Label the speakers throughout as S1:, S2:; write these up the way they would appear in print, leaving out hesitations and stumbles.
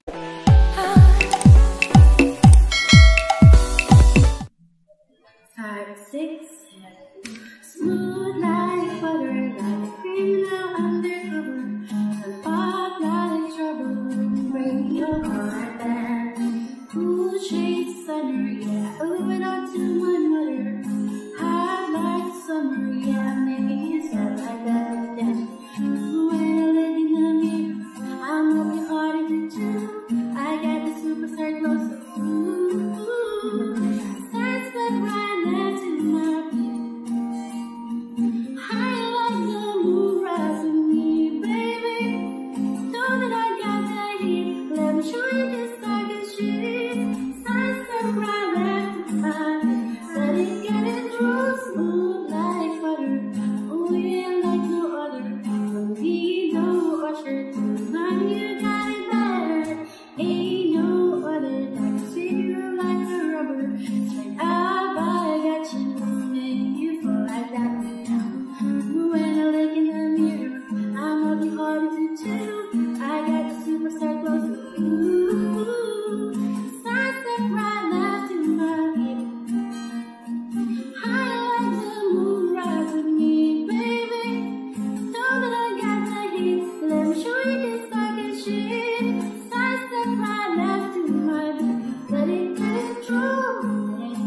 S1: 5, 6, 7. Smooth like butter, like a criminal undercover. And pop like trouble, break your heart down. Cool shades sunner, yeah, owe it all to my mother. Hot like summer, yeah, making you sound like that again. When I look in the mirror, I'm working harder to do. I got the superstar glow so smooth. That's the right left in my beat. High like the moon rising me, baby. Know that I got the heat. Let me show you this target shit. Sunset right left in my beat. Let it get it through, smooth like butter. Oh yeah, like no other. From me, no usher. Tonight you got it better. Ain't no other that can sweep you like a rubber. Straight up, I got you, make you fall like that. When I look in the mirror, I'm working harder to do. I got the superstar glow, so ooh, sunset right left in my head. High like the moon rising me, baby. Know that I got the heat. Let me show you this fucking shit. Sunset right left in my head. Let it get it through.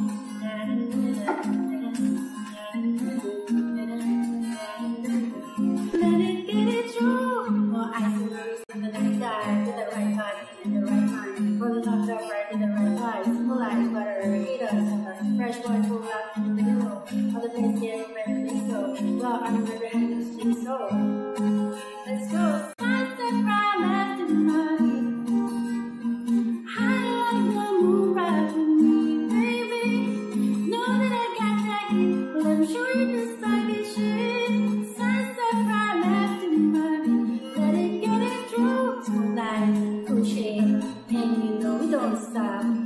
S1: Let it get it through. More ice and worries in the night sky. With the right body in the right time. Rolling off the right in the right time. Simple like butter, eat us. Fresh one pull out in the middle. All the place getting ready to go. Well, I'm never having to sleep so. Let's go. Sunset right left in my head. High like the moon rising me, baby. Know that I got that heat. Let me show you this fucking shit. Sunset right left in my head. Let it get it through. Smooth like cool shade. And you know we don't stop.